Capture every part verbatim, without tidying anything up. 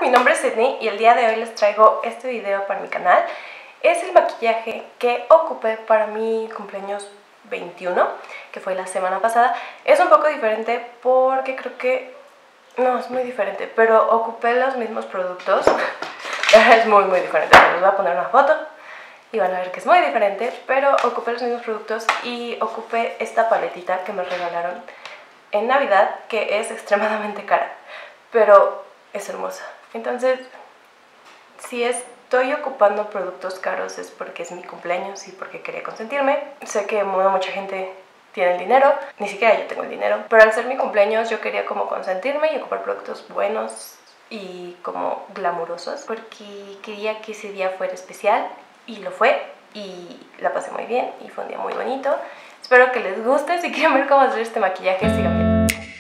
mi nombre es Sydney y el día de hoy les traigo este video para mi canal. Es el maquillaje que ocupé para mi cumpleaños veintiuno, que fue la semana pasada. Es un poco diferente porque creo que... no, es muy diferente, pero ocupé los mismos productos. Es muy muy diferente, les voy a poner una foto y van a ver que es muy diferente, pero ocupé los mismos productos y ocupé esta paletita que me regalaron en Navidad, que es extremadamente cara, pero es hermosa. Entonces, si estoy ocupando productos caros es porque es mi cumpleaños y porque quería consentirme. Sé que mucha gente tiene el dinero, ni siquiera yo tengo el dinero, pero al ser mi cumpleaños yo quería como consentirme y ocupar productos buenos y como glamurosos, porque quería que ese día fuera especial y lo fue, y la pasé muy bien y fue un día muy bonito. Espero que les guste. Si quieren ver cómo hacer este maquillaje, sigan viendo.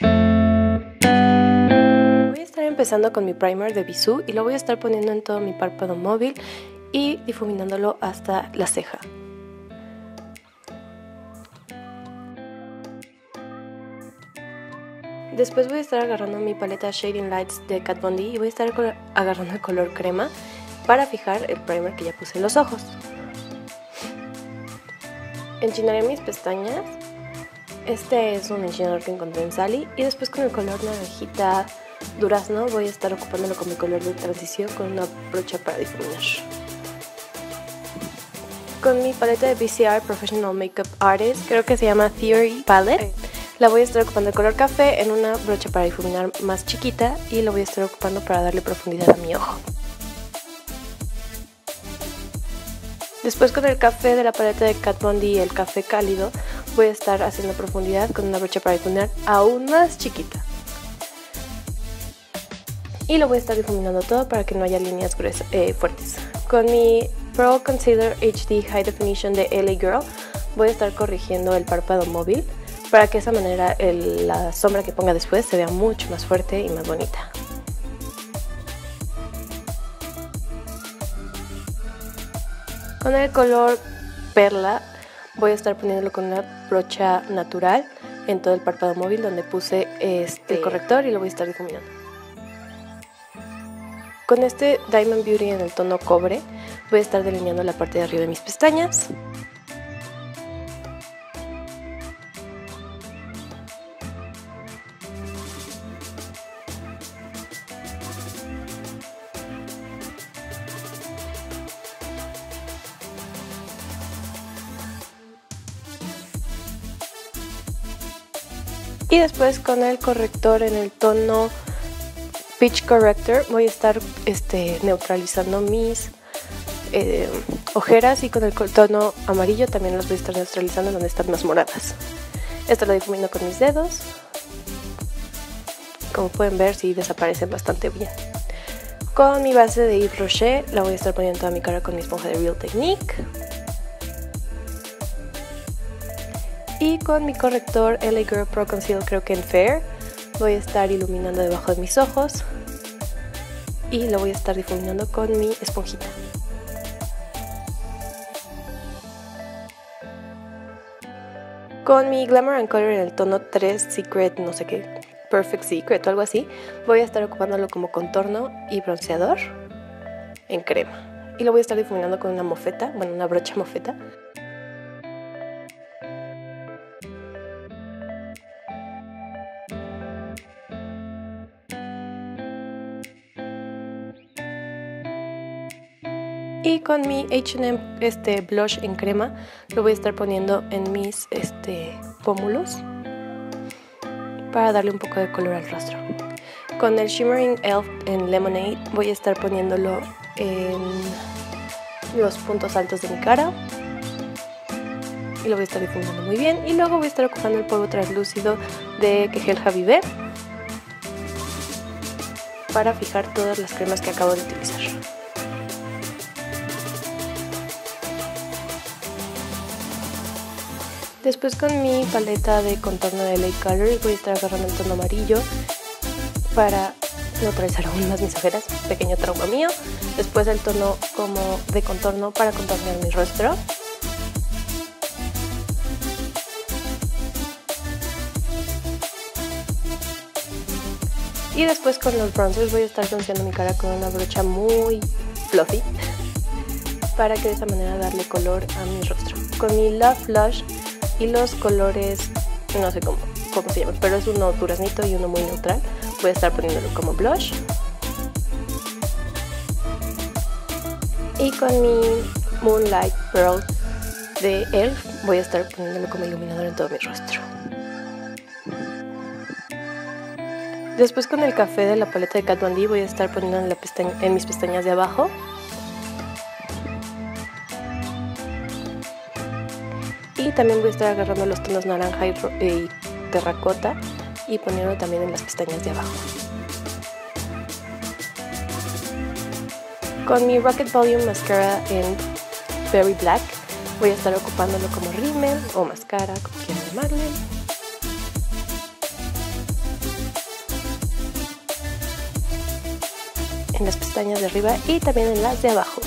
Voy a estar empezando con mi primer de Bisú y lo voy a estar poniendo en todo mi párpado móvil y difuminándolo hasta la ceja. Después voy a estar agarrando mi paleta Shading Lights de Kat Von D y voy a estar agarrando el color crema para fijar el primer que ya puse en los ojos. Enchinaré mis pestañas. Este es un enchinador que encontré en Sally. Y después con el color naranjita durazno voy a estar ocupándolo con mi color de transición con una brocha para difuminar. Con mi paleta de B C R Professional Makeup Artist, creo que se llama Theory Palette, la voy a estar ocupando el color café en una brocha para difuminar más chiquita y lo voy a estar ocupando para darle profundidad a mi ojo. Después con el café de la paleta de Kat Von D, el café cálido, voy a estar haciendo profundidad con una brocha para difuminar aún más chiquita. Y lo voy a estar difuminando todo para que no haya líneas gruesas, eh, fuertes. Con mi Pro Concealer H D High Definition de L A Girl voy a estar corrigiendo el párpado móvil para que de esa manera el, la sombra que ponga después se vea mucho más fuerte y más bonita. Con el color perla voy a estar poniéndolo con una brocha natural en todo el párpado móvil donde puse este corrector y lo voy a estar difuminando. Con este Diamond Beauty en el tono cobre voy a estar delineando la parte de arriba de mis pestañas. Y después con el corrector en el tono Peach Corrector voy a estar este, neutralizando mis eh, ojeras, y con el tono amarillo también las voy a estar neutralizando donde están más moradas. Esto lo difumino con mis dedos. Como pueden ver, sí desaparecen bastante bien. Con mi base de Yves Rocher la voy a estar poniendo en toda mi cara con mi esponja de Real Technique. Y con mi corrector L A Girl Pro Conceal, creo que en Fair, voy a estar iluminando debajo de mis ojos y lo voy a estar difuminando con mi esponjita. Con mi Glamour and Color en el tono tres Secret, no sé qué, Perfect Secret o algo así, voy a estar ocupándolo como contorno y bronceador en crema. Y lo voy a estar difuminando con una mofeta, bueno, una brocha mofeta. Y con mi H and M este blush en crema lo voy a estar poniendo en mis este, pómulos para darle un poco de color al rostro. Con el Shimmering Elf en Lemonade voy a estar poniéndolo en los puntos altos de mi cara y lo voy a estar difuminando muy bien. Y luego voy a estar ocupando el polvo translúcido de Kehel Habibé para fijar todas las cremas que acabo de utilizar. Después con mi paleta de contorno de L A Color voy a estar agarrando el tono amarillo para neutralizar aún más mis ojeras, pequeño trauma mío. Después el tono como de contorno para contornear mi rostro. Y después con los bronzers voy a estar bronceando mi cara con una brocha muy fluffy para que de esa manera darle color a mi rostro. Con mi Love Blush y los colores, no sé cómo, cómo se llama, pero es uno duraznito y uno muy neutral. Voy a estar poniéndolo como blush. Y con mi Moonlight Pearl de E L F voy a estar poniéndolo como iluminador en todo mi rostro. Después con el café de la paleta de Kat Von D voy a estar poniendo en, la pestaña, en mis pestañas de abajo. Y también voy a estar agarrando los tonos naranja y, y terracota y poniéndolo también en las pestañas de abajo. Con mi Rocket Volume Mascara en Berry Black voy a estar ocupándolo como rímel o mascara, como quieran llamarle. En las pestañas de arriba y también en las de abajo.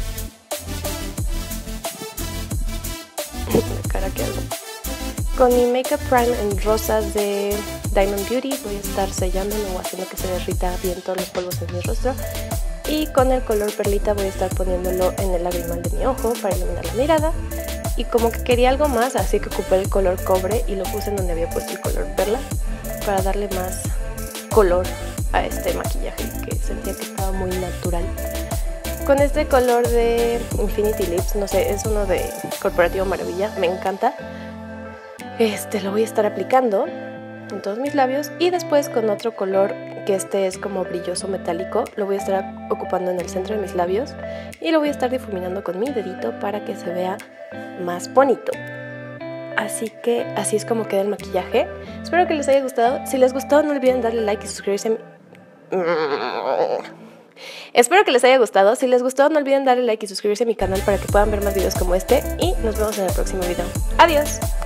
La cara que hago. Con mi Makeup Prime en rosas de Diamond Beauty voy a estar sellándolo o haciendo que se derrita bien todos los polvos en mi rostro. Y con el color perlita voy a estar poniéndolo en el lagrimal de mi ojo para iluminar la mirada. Y como que quería algo más, así que ocupé el color cobre y lo puse en donde había puesto el color perla para darle más color a este maquillaje que sentía que estaba muy natural. Con este color de Infinity Lips, no sé, es uno de Corporativo Maravilla, me encanta. Este lo voy a estar aplicando en todos mis labios y después con otro color que este es como brilloso metálico, lo voy a estar ocupando en el centro de mis labios y lo voy a estar difuminando con mi dedito para que se vea más bonito. Así que así es como queda el maquillaje. Espero que les haya gustado. Si les gustó, no olviden darle like y suscribirse a mi... Espero que les haya gustado. Si les gustó, no olviden darle like y suscribirse a mi canal para que puedan ver más videos como este. Y nos vemos en el próximo video. ¡Adiós!